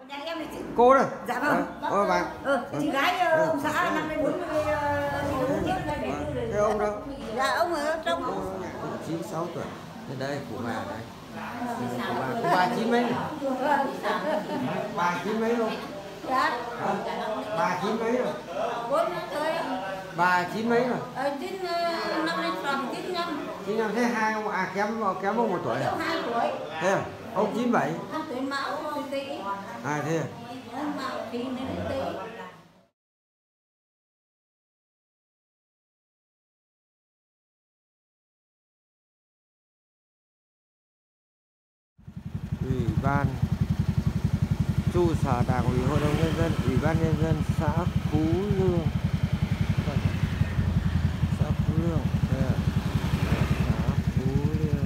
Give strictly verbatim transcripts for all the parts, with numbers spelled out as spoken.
Nhà em này chị. Cô đây. Dạ vâng. Ôi bạn. Ừ, chị gái ông xã năm nay bốn mươi. Cái ông đâu? Dạ ông ở trong. chín mươi sáu tuổi. Đây đây của bà đây. Của bà, của bà chín mấy? Bà chín mấy không? Dạ. Bà chín mấy rồi? Bốn tuổi. Bà chín mấy rồi? Ờ, chín năm nay tròn chín năm. chín năm thế hai ông à kém kém ông một tuổi à? hai tuổi. Thế à? Ông chín bảy. Năm tuổi Mão Tý. À thế à? Mão Tý đến Tý. Ủy ban trụ sở Đảng ủy Hội đồng nhân dân, Ủy ban nhân dân xã Phú Lương, xã Phú Lương, đây là xã Phú Lương,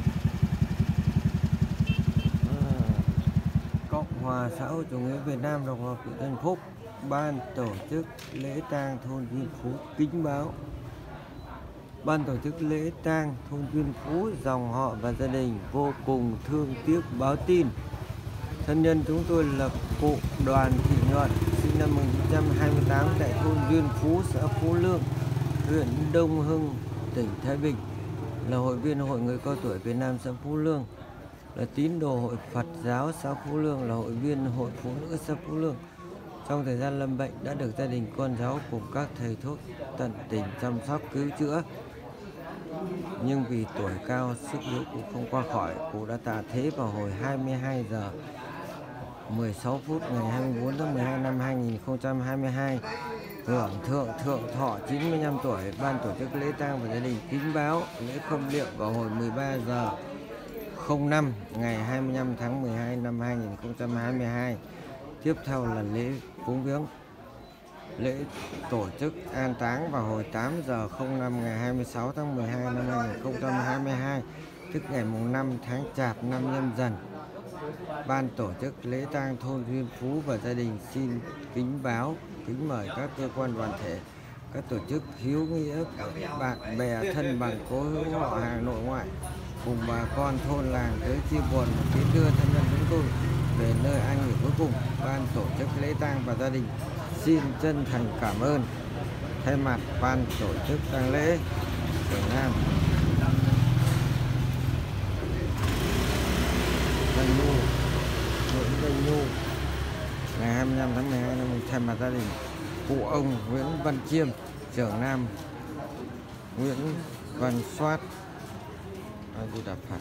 à, Cộng hòa xã hội chủ nghĩa Việt Nam Độc lập Việt Tân Phúc. Ban tổ chức lễ tang thôn Duyên Phú kính báo. Ban tổ chức lễ tang thôn Duyên Phú, dòng họ và gia đình vô cùng thương tiếc báo tin thân nhân chúng tôi là cụ Đoàn Thị Nhuận, sinh năm một nghìn chín trăm hai mươi tám tại thôn Duyên Phú, xã Phú Lương, huyện Đông Hưng, tỉnh Thái Bình, là hội viên Hội Người Cao Tuổi Việt Nam xã Phú Lương, là tín đồ Hội Phật giáo xã Phú Lương, là hội viên Hội Phụ nữ xã Phú Lương. Trong thời gian lâm bệnh đã được gia đình con cháu cùng các thầy thuốc tận tình chăm sóc cứu chữa, nhưng vì tuổi cao sức yếu cụ không qua khỏi. Cụ đã tạ thế vào hồi hai mươi hai giờ mười sáu phút ngày hai mươi bốn tháng mười hai năm hai nghìn không trăm hai mươi hai, hưởng thượng thượng thọ chín mươi lăm tuổi. Ban tổ chức lễ tang và gia đình kính báo lễ khâm liệm vào hồi mười ba giờ không năm ngày hai mươi lăm tháng mười hai năm hai nghìn không trăm hai mươi hai. Tiếp theo là lễ cúng viếng. Lễ tổ chức an táng vào hồi tám giờ không năm ngày hai mươi sáu tháng mười hai năm hai nghìn không trăm hai mươi hai, tức ngày mùng năm tháng Chạp năm Nhâm Dần. Ban tổ chức lễ tang thôn Duyên Phú và gia đình xin kính báo, kính mời các cơ quan đoàn thể, các tổ chức hiếu nghĩa, bạn bè thân bằng cố hữu họ hàng nội ngoại cùng bà con thôn làng tới chia buồn tiến đưa thân nhân chúng tôi về nơi an nghỉ cuối cùng. Ban tổ chức lễ tang và gia đình xin chân thành cảm ơn. Thay mặt ban tổ chức tang lễ Quảng Nam, Danh Nhu, Nguyễn Danh Nhu, ngày hai mươi lăm tháng mười hai năm, thay mặt gia đình cụ ông Nguyễn Văn Chiêm, trưởng Nam, Nguyễn Văn Soát, A Di Đà Phật.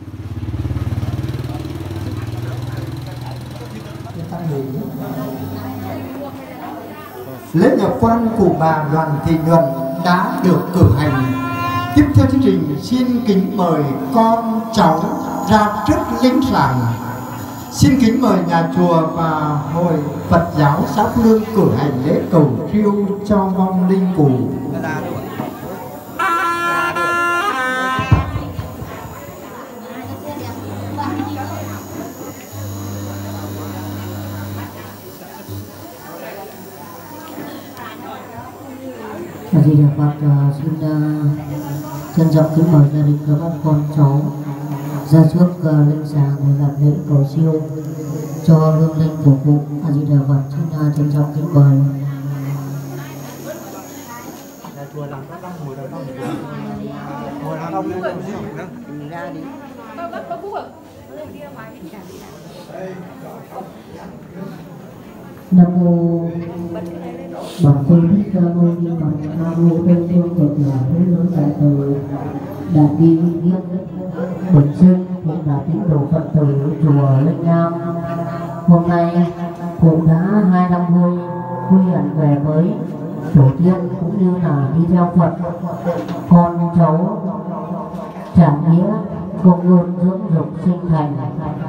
Lễ nhập quan của bà Đoàn Thị Nhuận đã được cử hành. Tiếp theo chương trình xin kính mời con cháu ra trước linh làng. Xin kính mời nhà chùa và Hội Phật giáo xã Phú Lương cử hành lễ cầu siêu cho vong linh cụ. A Di Đà Phật. Xin uh, trân trọng kính mời gia đình và các con cháu ra trước uh, linh sàng để làm lễ cầu siêu cho hương linh của cụ. A Di Đà Phật. Xin uh, trân trọng kính mời. Ra đi. Nam mô Bản Sư Thích Ca Mâu Ni Phật. Nam mô Tây Phương Cực Lạc Thế Giới Đại Từ Đại Bi Nghiêm Bình Sinh cũng là tín đồ Phật tử chùa Linh Nam. Hôm nay cũng đã hai năm vui quy ẩn về với tổ tiên cũng như là đi theo Phật. Con cháu trả nghĩa công ơn dưỡng dục sinh thành.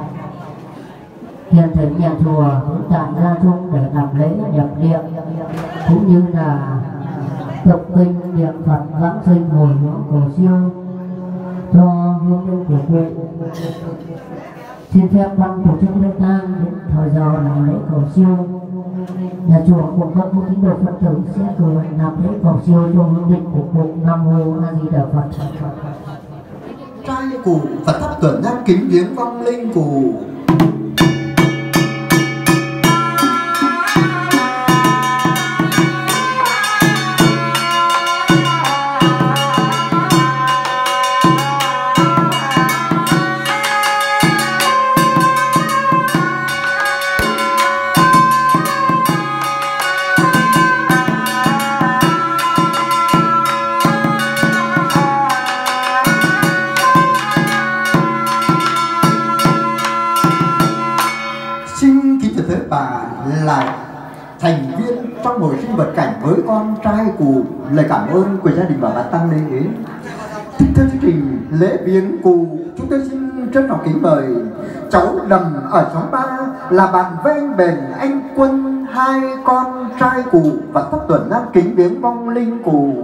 Hiện thỉnh nhà chùa cũng tản ra chung để làm lễ nhập niệm cũng như là tập kinh niệm Phật giáng sinh hồi hướng cầu siêu cho hương linh của cụ. Xin phép ban tổ chức lễ tang đến thời giờ làm lễ cầu siêu. Nhà chùa cùng các vô tín đồ Phật tử sẽ cử hành làm lễ cầu siêu cho hương linh của cụ. Nam mô A Di Đà Phật. Trai cụ và thắp tuần nhang kính viếng vong linh cụ. thế bà lại thành viên trong buổi sinh vật cảnh với con trai cụ. Lời cảm ơn của gia đình bà bà Tăng Lê. Tiếp theo chương trình lễ viếng cụ, chúng tôi xin trân trọng kính mời cháu Đầm ở xóm ba là bạn ven bền anh Quân, hai con trai cụ và thắp tuần nhang kính viếng vong linh cụ.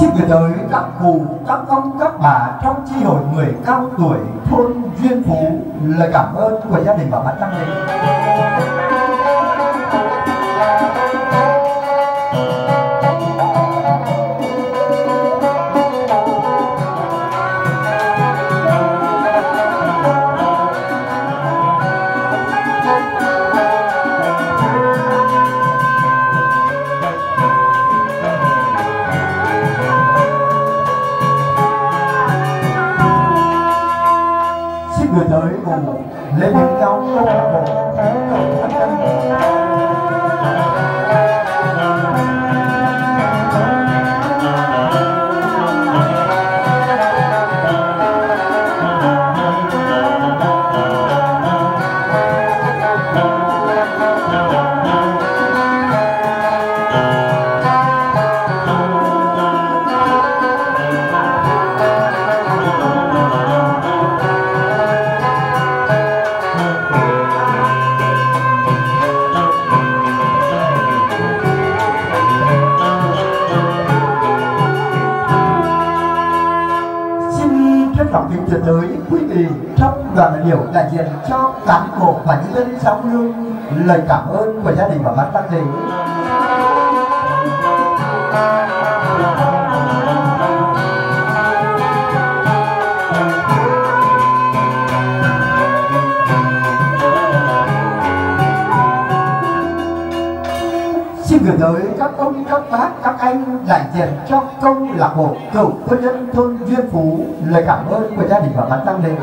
Xin gửi tới các cụ, các ông, các bà trong chi hội người cao tuổi thôn Duyên Phú lời cảm ơn của gia đình và ban tăng lễ. Gửi tới cùng lên đến cao câu lạc bộ cầu thân nhân. Kính thưa tới quý vị, trong đoàn đại biểu đại diện cho cán bộ và nhân dân xã Lương lời cảm ơn của gia đình và ban tăng lễ. Xin gửi tới các ông, các bác, các anh đại diện cho câu lạc bộ cựu quân nhân thôn Duyên Phú lời cảm ơn của gia đình và ban tăng lễ.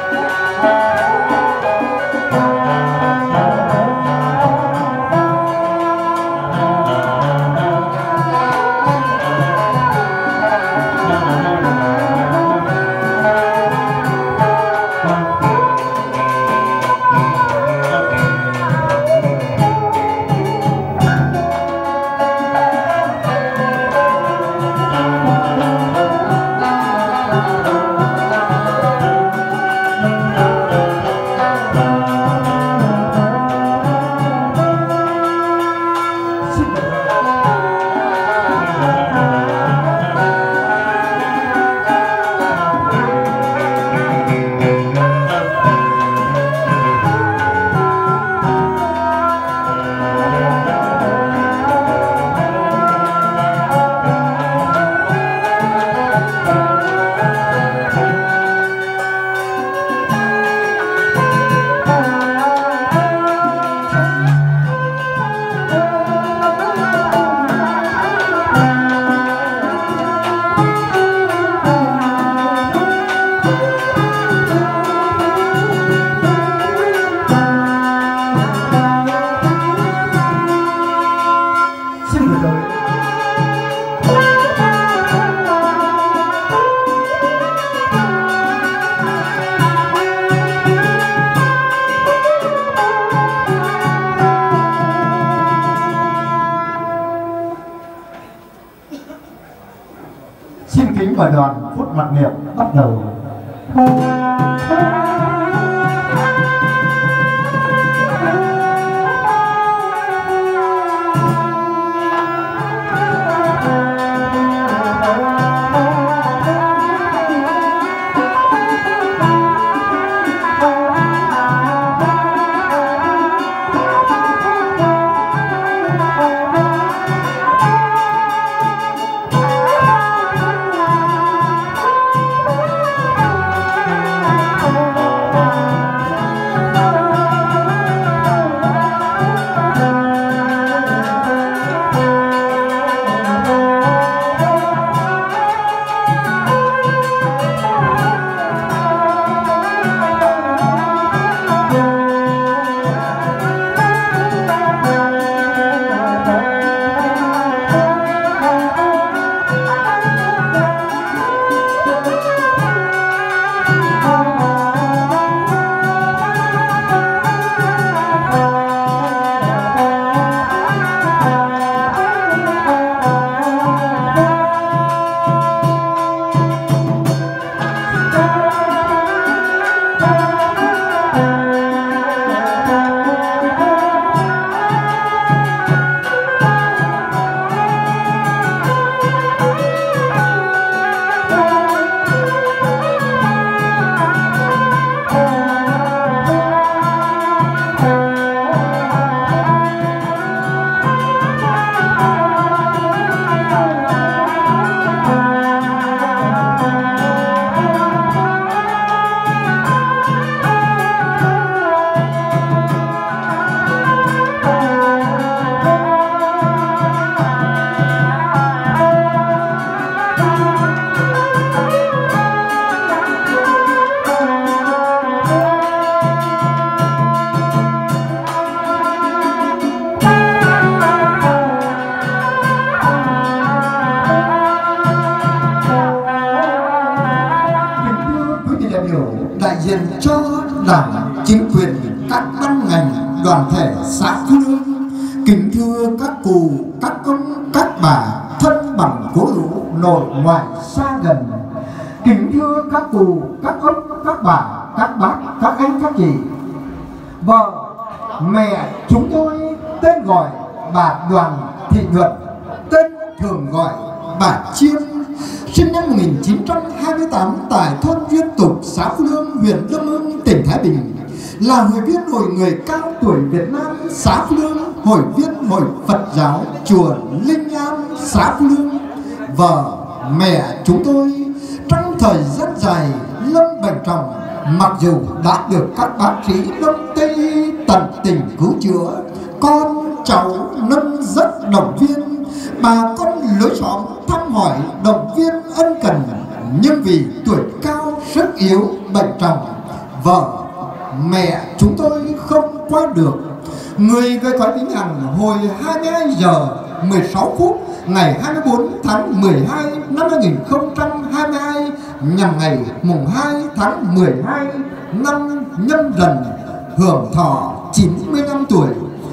Xin kính mời đoàn phút mặc niệm bắt đầu. Oh, ông, các bà thân bằng cố hữu nội ngoại xa gần. Kính thưa các cụ, các ông, các bà, các bác, các anh, các chị. Vợ mẹ chúng tôi tên gọi bà Đoàn Thị Nhuận, tên thường gọi bà Chiêm, sinh năm một nghìn chín trăm hai mươi tám tại thôn Duyên Tục, xã Phú Lương, huyện Đông Hưng, tỉnh Thái Bình, là hội viên Hội Người Cao Tuổi Việt Nam xã Phú Lương, hội viên Hội Phật giáo chùa Linh An xã Phú Lương. Vợ mẹ chúng tôi trong thời gian dài lâm bệnh trọng, mặc dù đã được các bác sĩ Đông Tây tận tình cứu chữa, con cháu nâng rất động viên, bà con lối xóm thăm hỏi động viên ân cần, nhưng vì tuổi cao sức yếu bệnh trọng, vợ mẹ chúng tôi không qua được. Người về cõi vĩnh hằng hồi hai mươi hai giờ mười sáu phút ngày hai mươi bốn tháng mười hai năm hai nghìn không trăm hai mươi hai, nhằm ngày mùng hai tháng mười hai năm Nhâm Dần, hưởng thọ chín mươi lăm tuổi.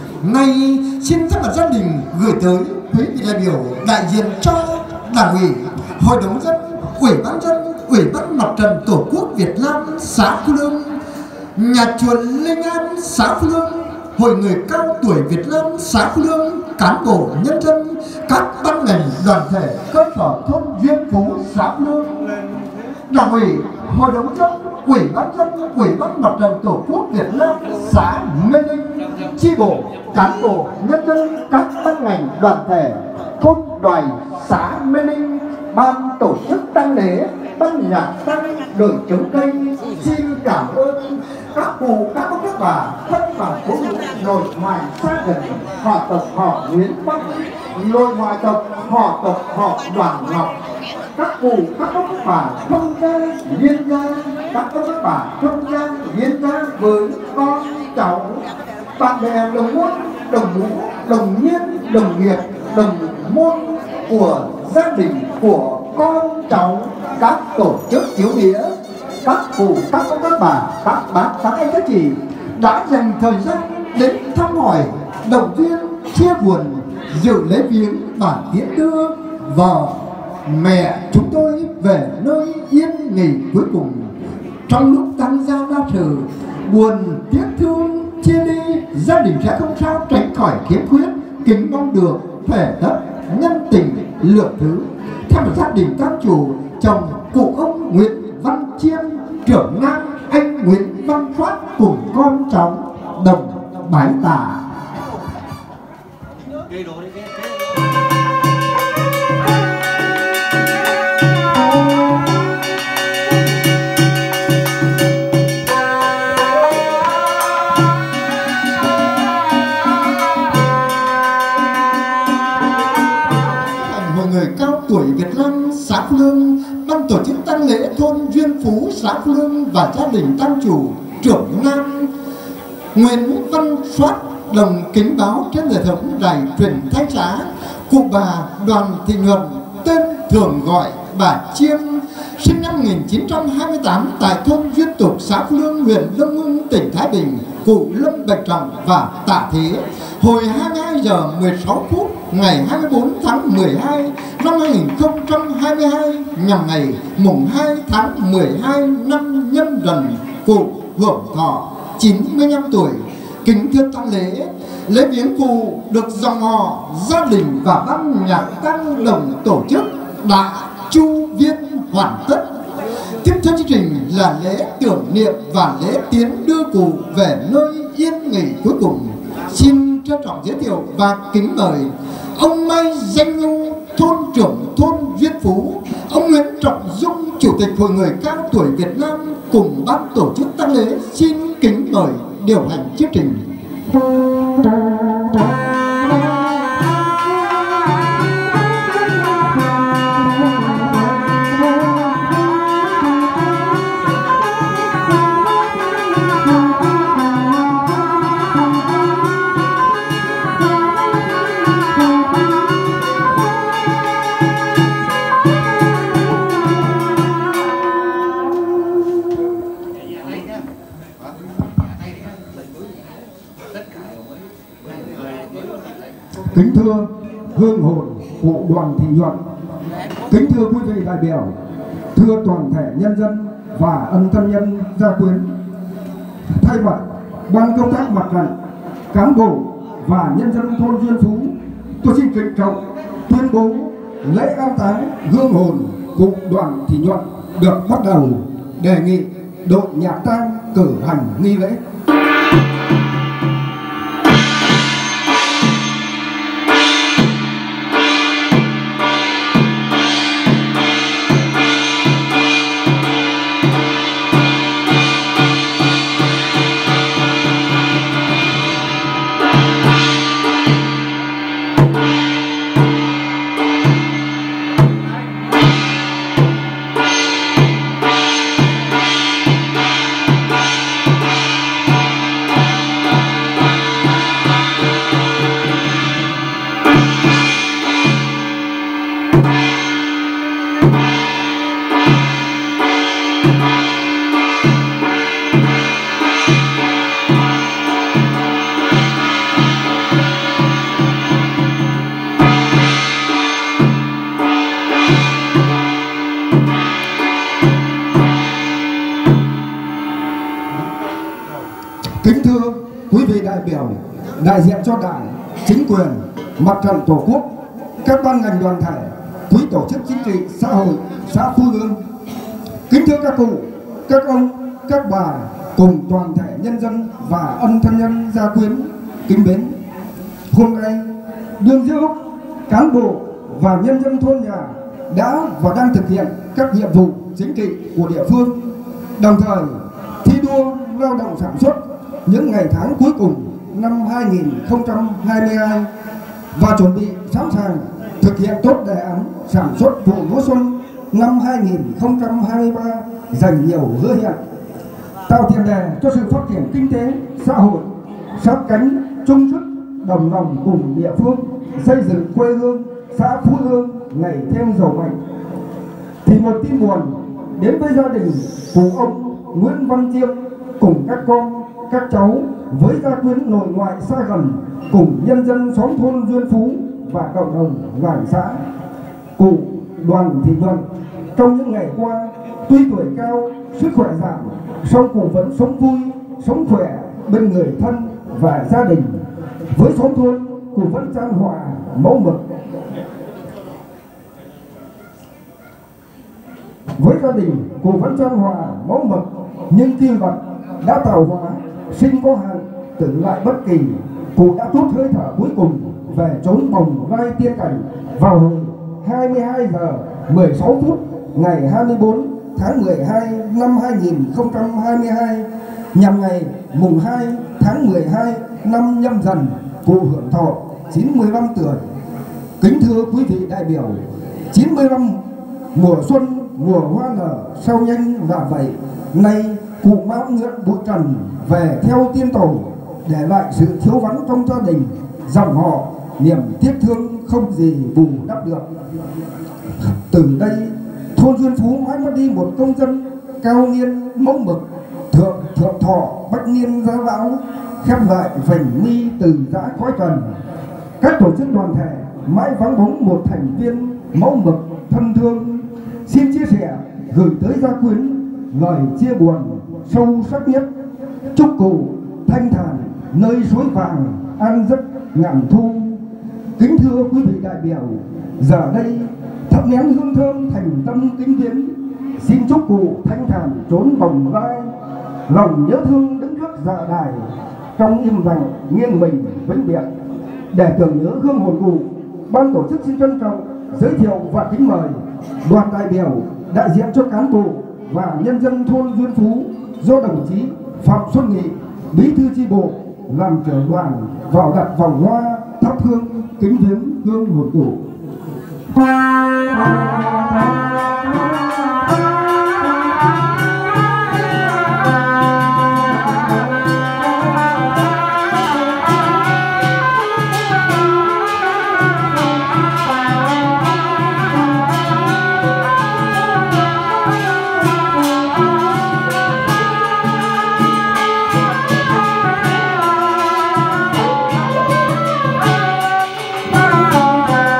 Nay xin thay mặt gia đình gửi tới quý vị đại biểu đại diện cho Đảng ủy, Hội đồng dân, Ủy ban dân, Ủy ban Mặt trận Tổ quốc Việt Nam xã Phú Lương, nhà chùa Linh An xã Phú Lương, Hội Người Cao Tuổi Việt Nam xã Phú Lương, cán bộ nhân dân, các ban ngành đoàn thể cơ sở thôn Duyên Phú xã Phú Lương, Đảng ủy, Hội đồng dân, Ủy ban dân, Ủy ban Mặt trận Tổ quốc Việt Nam xã Mê Linh, chi bộ, cán bộ nhân dân, các ban ngành đoàn thể thôn Đoài xã Mê Linh, ban tổ chức tang lễ, ban nhạc tang, đội chống cây. Xin cảm ơn các cụ, các ông, các bà thân bằng cố hữu nội ngoại xa gần, họ tộc họ Nguyễn Văn, nội ngoại tộc họ tộc họ Đoàn Ngọc, các cụ, các ông, các bà thông gia liên gia, các ông, các bà thông gia liên gia với con cháu, bạn bè đồng môn, đồng mũ, đồng nhiên, đồng nghiệp, đồng môn của gia đình, của con cháu, các tổ chức hiếu nghĩa, các cụ, các ông, các bà, các bác, các anh, các chị đã dành thời gian đến thăm hỏi, động viên, chia buồn, dự lễ viếng và tiễn đưa vợ mẹ chúng tôi về nơi yên nghỉ cuối cùng. Trong lúc tăng gia đa sự, buồn tiếc thương chia ly, gia đình sẽ không sao tránh khỏi khiếm khuyết, kính mong được thể đất nhân tình lượng thứ. Theo một gia đình các chủ, chồng cụ ông Nguyễn Văn Chiêm, trưởng nam anh Nguyễn Văn Phát cùng con cháu đồng bái tạ. Người Cao Tuổi Việt Nam xã Phú Lương, ban tổ chức tang lễ thôn Duyên Phú xã Phú Lương và gia đình tang chủ trưởng nam Nguyễn Văn Soát đồng kính báo trên hệ thống đài truyền thanh xã, cụ bà Đoàn Thị Nhuận, tên thường gọi bà Chiêm, sinh năm một nghìn chín trăm hai mươi tám tại thôn Duyên Tục, xã Phú Lương, huyện Đông Hưng, tỉnh Thái Bình, cụ lâm bệnh trọng và tạ thế hồi hai mươi hai giờ mười sáu phút ngày hai mươi bốn tháng mười hai năm hai nghìn không trăm hai mươi hai, nhằm ngày mùng hai tháng mười hai năm Nhâm Dần, cụ hưởng thọ chín mươi lăm tuổi. Kính thưa tang lễ, lễ viếng cụ được dòng họ, gia đình và ban nhạc tang đồng tổ chức đã chu viên hoàn tất. Tiếp theo chương trình là lễ tưởng niệm và lễ tiến đưa cụ về nơi yên nghỉ cuối cùng. Xin trân trọng giới thiệu và kính mời ông Mai Danh Nhu, thôn trưởng thôn Duyên Phú, ông Nguyễn Trọng Dung, chủ tịch Hội Người Cao Tuổi Việt Nam cùng ban tổ chức tang lễ xin kính mời điều hành chương trình. Kính thưa hương hồn cụ Đoàn Thị Nhuận. Kính thưa quý vị đại biểu, thưa toàn thể nhân dân và ân thân nhân gia quyến, thay mặt ban công tác mặt trận, cán bộ và nhân dân thôn Duyên Phú, tôi xin trịnh trọng tuyên bố lễ an táng hương hồn cụ Đoàn Thị Nhuận được bắt đầu. Đề nghị đội nhạc tang cử hành nghi lễ. Kính thưa quý vị đại biểu, đại diện cho Đảng, chính quyền, Mặt trận Tổ quốc, các ban ngành đoàn thể, quý tổ chức chính trị, xã hội, xã Phú Lương. Kính thưa các cụ, các ông, các bà cùng toàn thể nhân dân và ân thân nhân gia quyến kính mến. Hôm nay, đương diệu lúc cán bộ và nhân dân thôn nhà đã và đang thực hiện các nhiệm vụ chính trị của địa phương, đồng thời thi đua lao động sản xuất những ngày tháng cuối cùng năm hai nghìn không trăm hai mươi hai và chuẩn bị sẵn sàng thực hiện tốt đề án sản xuất vụ lúa xuân năm hai nghìn không trăm hai mươi ba dành nhiều hứa hẹn, tạo tiền đề cho sự phát triển kinh tế, xã hội, sát cánh chung sức đồng lòng cùng địa phương xây dựng quê hương xã Phú Lương ngày thêm giàu mạnh. Thì một tin buồn đến với gia đình của ông Nguyễn Văn Chiêm cùng các con, các cháu với gia quyến nội ngoại xa gần cùng nhân dân xóm thôn Duyên Phú và cộng đồng làng xã. Cụ Đoàn Thị Nhuận trong những ngày qua tuy tuổi cao, sức khỏe giảm, song cụ vẫn sống vui, sống khỏe bên người thân và gia đình. Với xóm thôn, cụ vẫn chan hòa mẫu mực. Với gia đình, cụ vẫn chan hòa mẫu mực, nhưng kim vật đã tạo hóa, sinh có hạn, tử lại bất kỳ. Cụ đã trút hơi thở cuối cùng về chốn bồng lai tiên cảnh vào hồi hai mươi hai giờ mười sáu phút ngày hai mươi tư tháng mười hai năm hai nghìn không trăm hai mươi hai, nhằm ngày mùng hai tháng mười hai năm Nhâm Dần, cụ hưởng thọ chín mươi lăm tuổi. Kính thưa quý vị đại biểu, chín mươi lăm mùa xuân, mùa hoa nở sao nhanh là vậy. Nay cụ mão ngưỡng bụi trần về theo tiên tổ, để lại sự thiếu vắng trong gia đình, dòng họ, niềm tiếc thương không gì bù đắp được. Từ đây, thôn Duyên Phú mãi mất đi một công dân cao niên mẫu mực, thượng thượng thọ bách niên gia lão, khép lại vành mi từ giã khói trần. Các tổ chức đoàn thể mãi vắng bóng một thành viên mẫu mực thân thương. Xin chia sẻ gửi tới gia quyến lời chia buồn sâu sắc nhất. Chúc cụ thanh thản nơi suối vàng, an giấc ngàn thu. Kính thưa quý vị đại biểu, giờ đây thắp nén hương thơm thành tâm kính viếng. Xin chúc cụ thanh thản trốn bồng lai, lòng nhớ thương đứng trước dạ đài, trong im lặng nghiêng mình vĩnh biệt. Để tưởng nhớ hương hồn cụ, ban tổ chức xin trân trọng giới thiệu và kính mời đoàn đại biểu đại diện cho cán bộ và nhân dân thôn Duyên Phú do đồng chí Phạm Xuân Nghị, bí thư chi bộ làm trưởng đoàn vào đặt vòng hoa thắp hương kính viếng hương hồn cụ. Bye.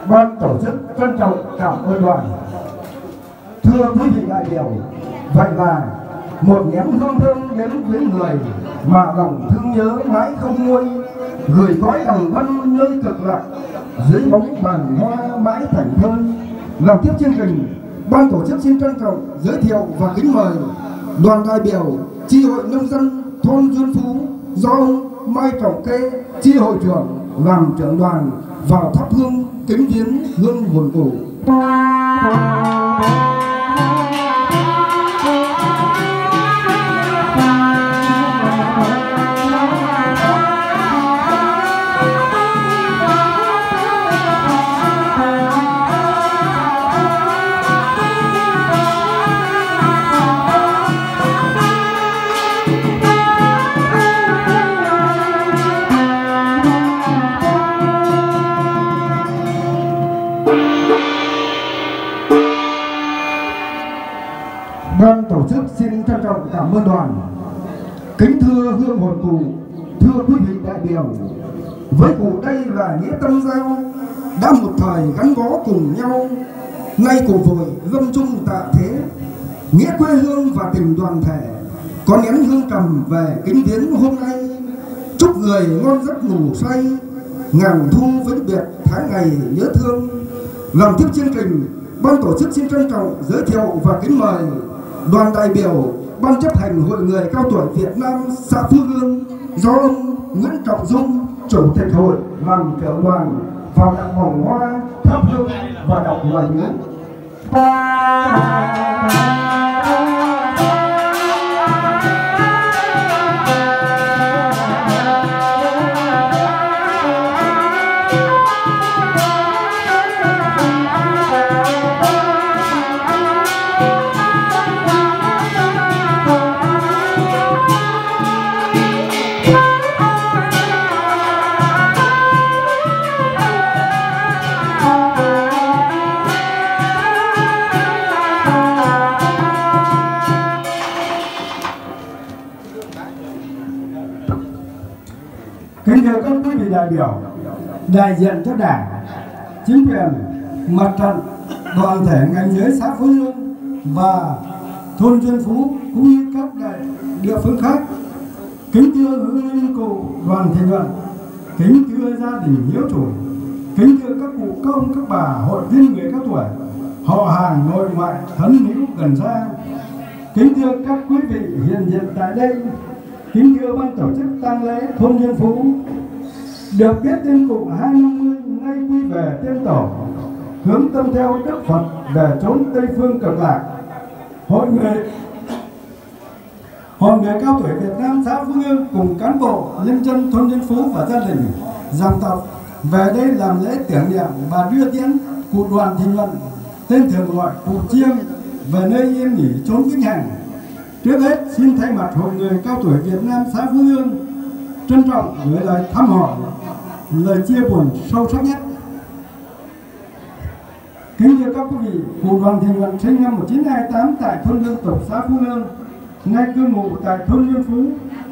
ban tổ chức trân trọng cảm ơn đoàn. Thưa quý vị đại biểu, vậy là một nén hương thơm đến với người mà lòng thương nhớ mãi không nguôi, gửi cõi đồng vân nơi cực lạc, dưới bóng bàn hoa mãi thành thơi. Làm tiếp chương trình, ban tổ chức xin trân trọng giới thiệu và kính mời đoàn đại biểu chi hội nông dân thôn Duyên Phú do ông Mai Trọng Kê, chi hội trưởng làm trưởng đoàn vào thắp hương kính viếng hương hồn cụ. Ban tổ chức xin trân trọng cảm ơn đoàn. Kính thưa hương hồn cụ, thưa quý vị đại biểu, với cụ đây là nghĩa tâm giao, đã một thời gắn bó cùng nhau, nay cụ vội lâm chung tạ thế, nghĩa quê hương và tình đoàn thể, có nén hương trầm về kính viếng hôm nay. Chúc người ngon giấc ngủ say, ngàn thu vĩnh biệt tháng ngày nhớ thương. Làm tiếp chương trình, ban tổ chức xin trân trọng giới thiệu và kính mời đoàn đại biểu ban chấp hành Hội người cao tuổi Việt Nam xã Phú Lương do ông Nguyễn Trọng Dung, chủ tịch hội làm trưởng đoàn vào đặt vòng hoa, thắp hương và đọc lời nhớ. Kính thưa các quý vị đại biểu, đại diện cho Đảng, chính quyền, mặt trận, đoàn thể ngành giới xã Phú Lương và thôn Duyên Phú cũng như các đại địa phương khác, kính thưa hương linh cụ Đoàn Thị Nhuận, kính thưa gia đình hiếu chủ, kính thưa các cụ các ông các bà hội viên người cao tuổi, họ hàng nội ngoại thân hữu gần xa, kính thưa các quý vị hiện diện tại đây, kính thưa ban tổ chức tang lễ thôn Duyên Phú. Được biết tên cụ hai năm mươi nay quy về tiên tổ, hướng tâm theo Đức Phật về chốn Tây phương cực lạc. Hội người Hội người cao tuổi Việt Nam xã Phú Lương cùng cán bộ nhân dân thôn Duyên Phú và gia đình dòng tộc về đây làm lễ tưởng niệm và đưa tiễn cụ Đoàn Thị Nhuận, tên thường gọi cụ Chiêng, về nơi yên nghỉ chốn vĩnh hằng. Trước hết xin thay mặt Hội người cao tuổi Việt Nam xã Phú Lương trân trọng gửi lời thăm hỏi, lời chia buồn sâu sắc nhất. Kính thưa các quý vị, cụ Đoàn Thị Nhuận sinh năm một nghìn chín trăm hai mươi tám tại thôn Lương Tục xã Phú Lương, nay cư ngụ tại thôn Duyên Phú.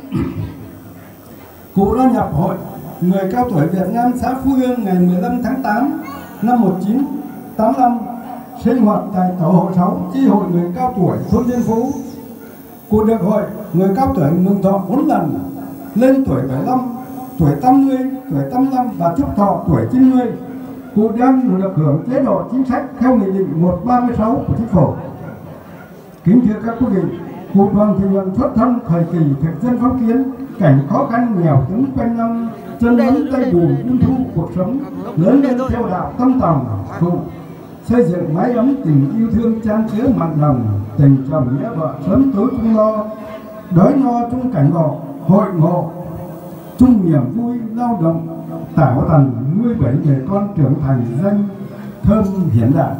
Cụ đã nhập Hội người cao tuổi Việt Nam xã Phú Lương ngày mười lăm tháng tám năm một nghìn chín trăm tám mươi lăm, sinh hoạt tại tổ hội sáu chi hội người cao tuổi thôn Duyên Phú. Cụ được Hội người cao tuổi mừng thọ bốn lần, lên tuổi bảy mươi lăm, tuổi tám mươi, tuổi tám mươi lăm và chúc thọ tuổi chín mươi. Cụ đang được hưởng chế độ chính sách theo Nghị định một trăm ba mươi sáu của Chính phủ. Kính thưa các quý vị, cụ Đoàn Thị Nhuận xuất thân thời kỳ thực dân phong kiến, cảnh khó khăn nghèo túng quanh năm, chân lấm tay bùn ung thu cuộc sống, lớn lên theo đạo tâm tòng cụ xây dựng mái ấm tình yêu thương chan chứa mặn nồng, tình chồng nghĩa vợ sớm tối chung lo, đói no chung cảnh ngộ, hội ngộ chung niềm vui lao động, tạo thành nuôi bảy người con trưởng thành danh thơm hiển đại.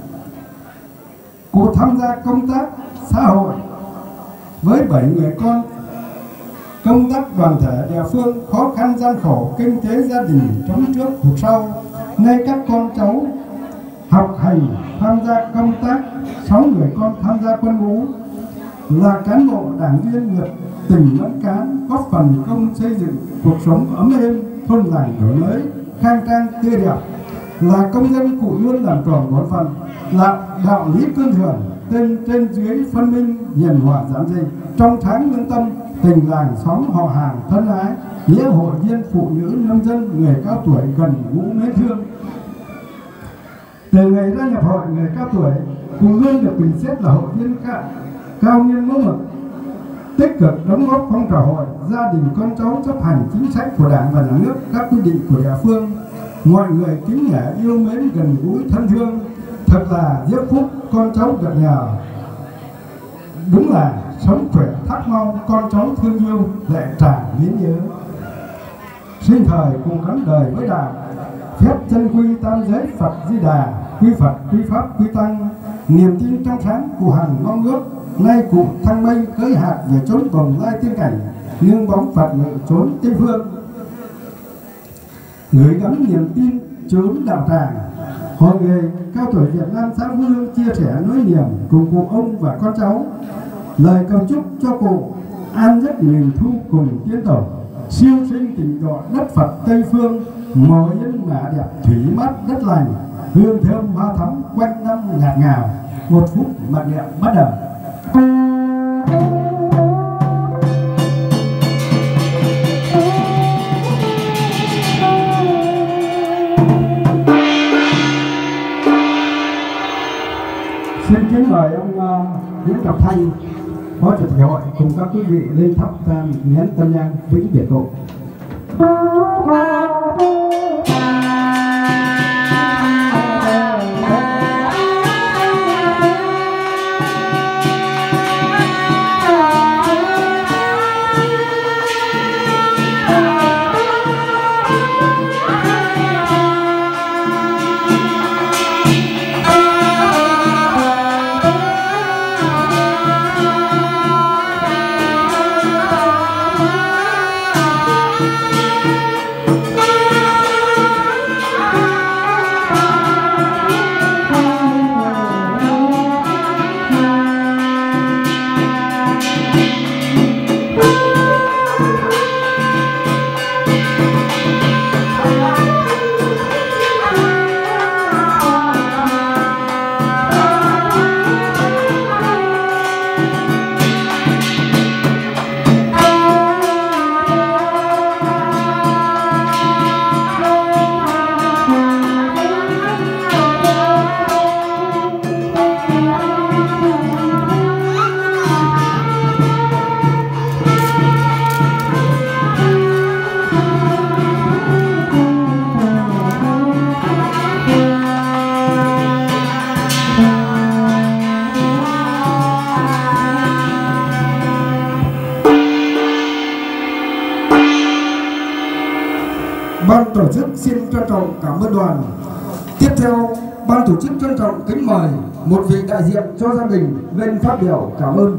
Cụ tham gia công tác xã hội với bảy người con, công tác đoàn thể địa phương khó khăn gian khổ, kinh tế gia đình chống trước hụt sau. Nay các con cháu học hành tham gia công tác, sáu người con tham gia quân ngũ, là cán bộ đảng viên nhiệt tình mẫn cán, góp phần công xây dựng cuộc sống ấm êm, thôn làng đổi mới khang trang tươi đẹp. là công dân cụ luôn làm tròn bổn phận, là đạo lý cương thường, trên trên dưới phân minh, hiền hòa giản dị, trong sáng lương tâm, tình làng xóm họ hàng thân ái, nghĩa hội viên phụ nữ nông dân người cao tuổi gần gũi mến thương. Từ ngày gia nhập hội người cao tuổi, cụ luôn được bình xét là hội viên cao, cao nhân mẫu mực, tích cực đóng góp phong trào hội, gia đình con cháu chấp hành chính sách của Đảng và Nhà nước, các quy định của địa phương, mọi người kính nể yêu mến gần gũi thân thương, thật là diễm phúc con cháu được nhờ. Đúng là sống khỏe thác mong con cháu thương yêu lệ tràn mến nhớ. Sinh thời cùng gắn đời với đạo, phép chân quy tam giới Phật Di Đà, quy Phật quy Pháp quy Tăng, niềm tin trong sáng của hàng mong ước. Nay cụ thăng mây cưới hạt về chốn bồng lai tiên cảnh, nương bóng Phật ngự chốn Tây phương. Gửi gắm niềm tin chốn đạo tràng, hội người cao tuổi Việt Nam xã Phú Lương chia sẻ nỗi niềm cùng cụ ông và con cháu. Lời cầu chúc cho cụ an giấc niềm thu cùng tiến tổ, siêu sinh tình độ đất Phật Tây phương, mồ yên ngả đẹp thủy mát đất lành, hương thơm hoa thắm quanh năm ngạt ngào. Một phút mặc niệm bắt đầu. Xin kính mời ông uh, Nguyễn Ngọc Thanh, Phó Chủ tịch hội cùng các quý vị lên thắp tam nén tâm nhang vĩnh biệt cụ. Ban tổ chức xin trân trọng cảm ơn đoàn. Tiếp theo, ban tổ chức trân trọng kính mời một vị đại diện cho gia đình lên phát biểu cảm ơn.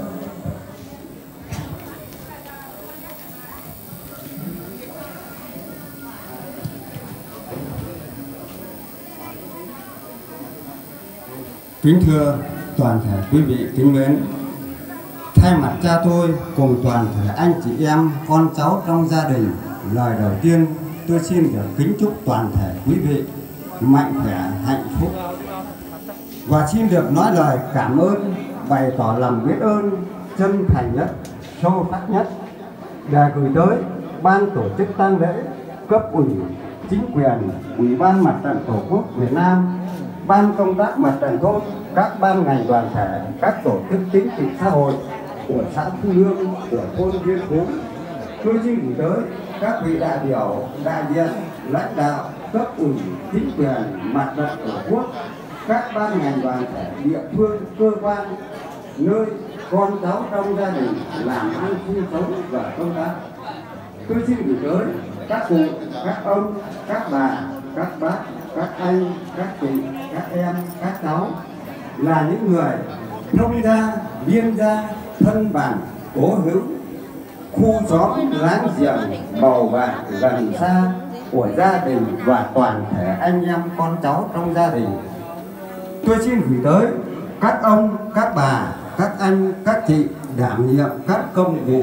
Kính thưa toàn thể quý vị kính mến, thay mặt cha tôi cùng toàn thể anh chị em, con cháu trong gia đình, lời đầu tiên tôi xin được kính chúc toàn thể quý vị mạnh khỏe, hạnh phúc. Và xin được nói lời cảm ơn, bày tỏ lòng biết ơn chân thành nhất, sâu sắc nhất để gửi tới ban tổ chức tang lễ, cấp ủy, chính quyền, Ủy ban Mặt trận Tổ quốc Việt Nam, ban công tác mặt trận thôn, các ban ngành đoàn thể, các tổ chức chính trị xã hội của xã Phú Lương, của thôn Viên Phú. Tôi xin gửi tới các vị đại biểu, đại diện, lãnh đạo, cấp ủy, chính quyền, mặt trận Tổ quốc, các ban ngành đoàn thể, địa phương, cơ quan, nơi con cháu trong gia đình làm ăn sinh sống và công tác. Tôi xin gửi tới các cụ, các ông, các bà, các bác, các anh, các chị, các em, các cháu là những người thông gia, liên gia, thân bản, cố hữu, khu xóm láng giềng, bầu bạn gần xa của gia đình và toàn thể anh em con cháu trong gia đình. Tôi xin gửi tới các ông, các bà, các anh, các chị đảm nhiệm các công vụ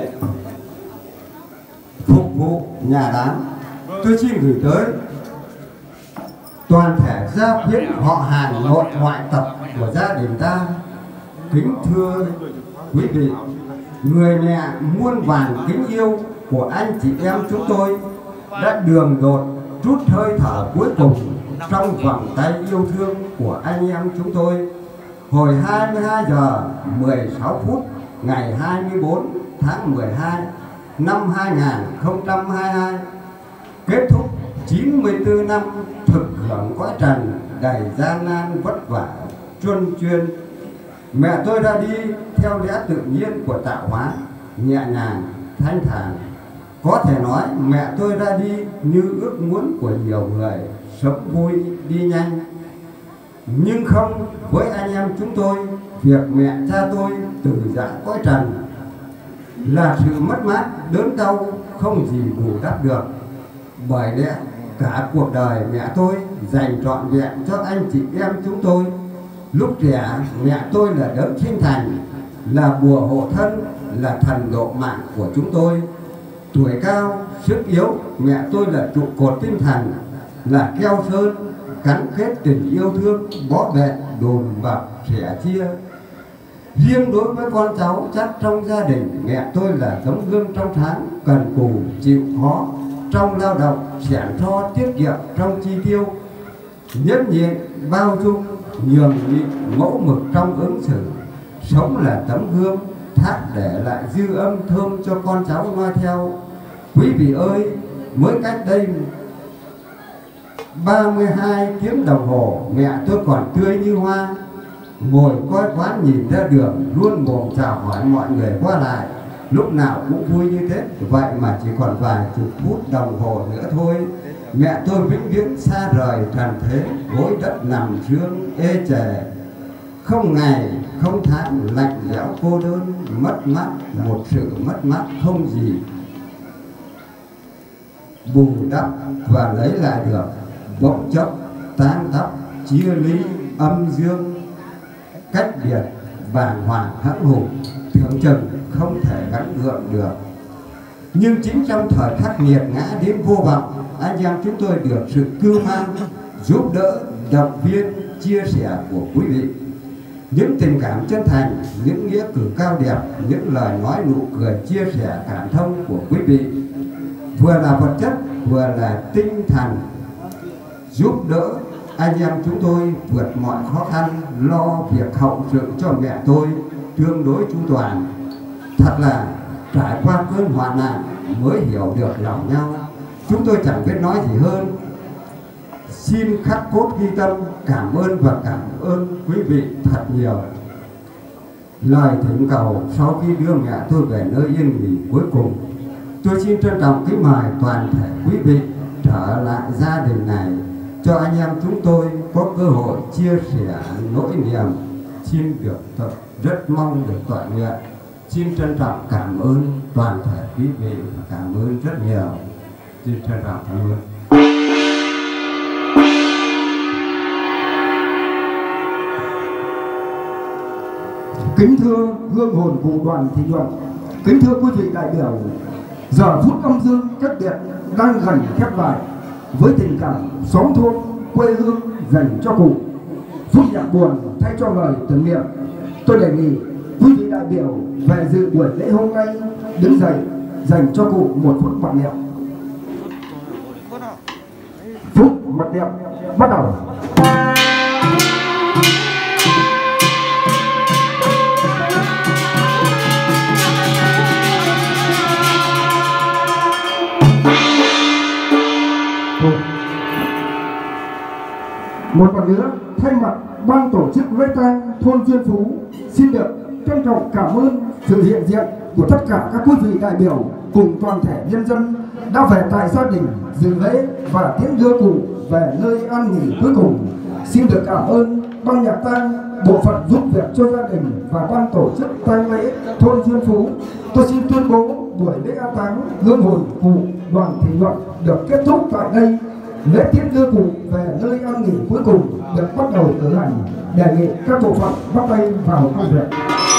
phục vụ nhà đám. Tôi xin gửi tới toàn thể gia quyến họ hàng nội ngoại tộc của gia đình ta. Kính thưa quý vị, người mẹ muôn vàn kính yêu của anh chị em chúng tôi đã đường đột trút hơi thở cuối cùng trong vòng tay yêu thương của anh em chúng tôi hồi hai mươi hai giờ mười sáu phút ngày hai mươi tư tháng mười hai năm hai nghìn không trăm hai mươi hai, kết thúc chín mươi tư năm thực hưởng cõi trần đầy gian nan vất vả truân chuyên. Mẹ tôi ra đi theo lẽ tự nhiên của tạo hóa, nhẹ nhàng, thanh thản. Có thể nói mẹ tôi ra đi như ước muốn của nhiều người, sống vui đi nhanh. Nhưng không với anh em chúng tôi, việc mẹ cha tôi từ giã cõi trần là sự mất mát đớn đau không gì bù đắp được. Bởi lẽ cả cuộc đời mẹ tôi dành trọn vẹn cho anh chị em chúng tôi. Lúc trẻ mẹ tôi là đấng sinh thành, là bùa hộ thân, là thần độ mạng của chúng tôi. Tuổi cao, sức yếu, mẹ tôi là trụ cột tinh thần, là keo sơn, gắn kết tình yêu thương, bó bẹ, đùm bọc, sẻ chia. Riêng đối với con cháu chắc trong gia đình, mẹ tôi là tấm gương trong sáng, cần cù, chịu khó, trong lao động, xẻn tho, tiết kiệm trong chi tiêu, nhẫn nhịn, bao dung, nhường nhịn, mẫu mực trong ứng xử. Sống là tấm gương, thác để lại dư âm thơm cho con cháu noi theo. Quý vị ơi, mới cách đây ba mươi hai tiếng đồng hồ, mẹ tôi còn tươi như hoa, ngồi coi quán nhìn ra đường, luôn mồm chào hỏi mọi người qua lại, lúc nào cũng vui như thế. Vậy mà chỉ còn vài chục phút đồng hồ nữa thôi, mẹ tôi vĩnh viễn xa rời trần thế, gối đất nằm sương ê chề. Không ngày, không tháng, lạnh lẽo cô đơn, mất mát, một sự mất mát không gì bù đắp và lấy lại được. Bỗng chốc tan tóc, chia ly, âm dương cách biệt, bàng hoàng hãng hùng, tưởng chừng không thể gắn gượng được. Nhưng chính trong thời khắc nghiệt ngã đến vô vọng, anh em chúng tôi được sự cưu mang, giúp đỡ, động viên, chia sẻ của quý vị. Những tình cảm chân thành, những nghĩa cử cao đẹp, những lời nói nụ cười chia sẻ cảm thông của quý vị, vừa là vật chất vừa là tinh thần, giúp đỡ anh em chúng tôi vượt mọi khó khăn, lo việc hậu sự cho mẹ tôi tương đối chu toàn. Thật là trải qua cơn hoạn nạn mới hiểu được lòng nhau. Chúng tôi chẳng biết nói gì hơn. Xin khắc cốt ghi tâm, cảm ơn và cảm ơn quý vị thật nhiều. Lời thỉnh cầu sau khi đưa mẹ tôi về nơi yên nghỉ cuối cùng, tôi xin trân trọng kính mời toàn thể quý vị trở lại gia đình này, cho anh em chúng tôi có cơ hội chia sẻ nỗi niềm. Xin được thật, rất mong được tọa nguyện. Xin trân trọng cảm ơn toàn thể quý vị, cảm ơn rất nhiều. Xin trân trọng cảm ơn. Kính thưa hương hồn vụ đoàn thị nhuận, kính thưa quý vị đại biểu, giờ phút âm dương cách biệt đang gần khép lại, với tình cảm xóm thôn quê hương dành cho cụ, phút nhạc buồn thay cho lời tưởng niệm, tôi đề nghị quý vị đại biểu về dự buổi lễ hôm nay đứng dậy dành cho cụ một phút mặc niệm. Phút mặc niệm bắt đầu. Một lần nữa, thay mặt ban tổ chức lễ tang thôn Duyên Phú, xin được trân trọng cảm ơn sự hiện diện của tất cả các quý vị đại biểu cùng toàn thể nhân dân đã về tại gia đình dự lễ và tiễn đưa cụ về nơi an nghỉ cuối cùng. Xin được cảm ơn ban nhạc tang, bộ phận giúp việc cho gia đình và ban tổ chức tang lễ thôn Duyên Phú. Tôi xin tuyên bố buổi lễ an táng hương hồn cụ đoàn thị nhuận được kết thúc tại đây. Lễ tiễn đưa cụ về nơi an nghỉ cuối cùng được bắt đầu cử hành. Đề nghị các bộ phận bắt tay vào công việc.